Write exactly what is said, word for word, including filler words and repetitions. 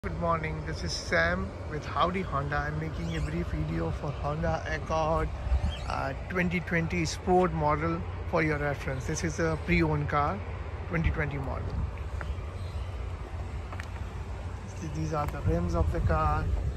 Good morning, this is Sam with Howdy Honda. I'm making a brief video for Honda Accord uh, twenty twenty Sport model for your reference. This is a pre-owned car, twenty twenty model. These are the rims of the car.